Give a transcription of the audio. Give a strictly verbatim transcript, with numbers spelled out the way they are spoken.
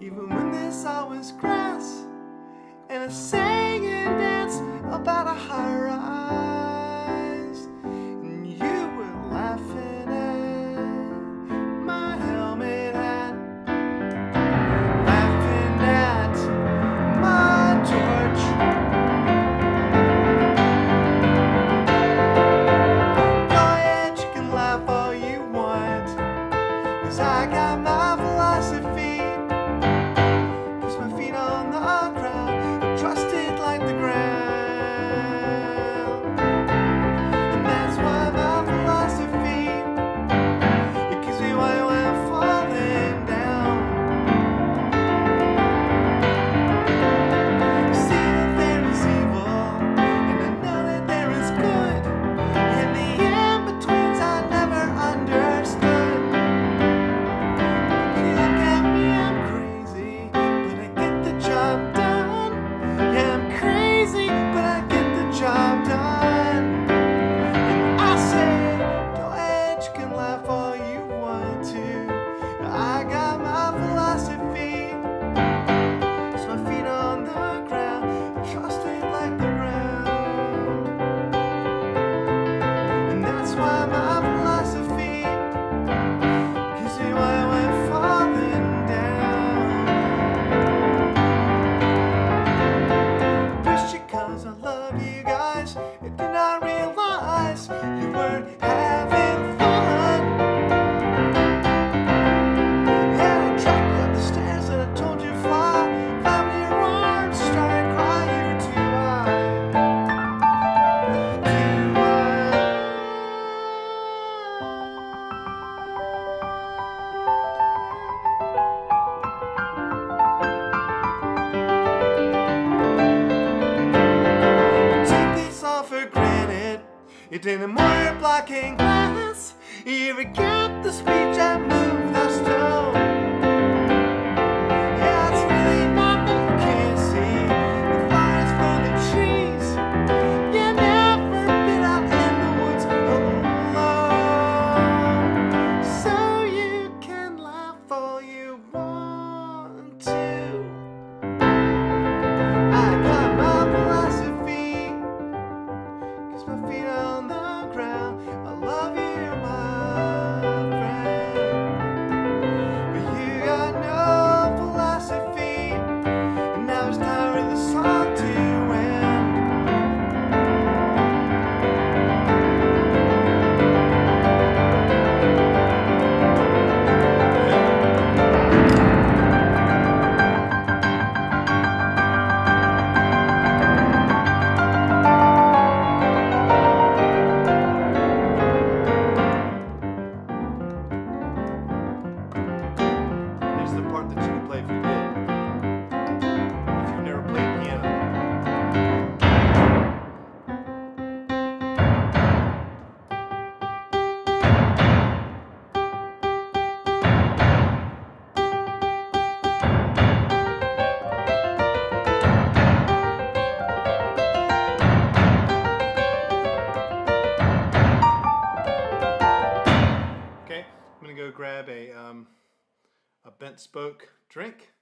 even when this all was grass, and a singing dance about a high rise, and you were laughing at my helmet hat, laughing at my torch. Go ahead, you can laugh all you want, 'cause I got my philosophy. Keeps my feet on the ground, trusted like the ground. And that's why my philosophy, it keeps me while I'm falling down. You see that there is evil, and I know that there is good, and the in-betweens I never understood. If you look at me, I'm crazy, but I get the job done. Yeah, I'm crazy, but I get the job done. And I say, go ahead, you can laugh all you want to. I got my philosophy. It's my feet on the ground, trust it like the ground. And that's why my philosophy gives me why I'm falling down. Just because I love you guys, I did not realize you weren't having fun. Yeah, I dragged you up the stairs and I told you fly. Found your arms, started crying, you were too high. Too high. Take this all for granted. You didn't more blocking glass. You forget the speech I moved the stone. Yeah, it's really nothing you can't see. The forest full of trees. You never been out in the woods alone. So you can laugh all you want to. I got my philosophy. Keeps my feet on the ground. I love you, my friend. But you got no philosophy. And now it's time for the song to end. Here's the part that you can play if you're good. If you've never played piano. Okay, I'm gonna go grab a um, a bent spoke drink.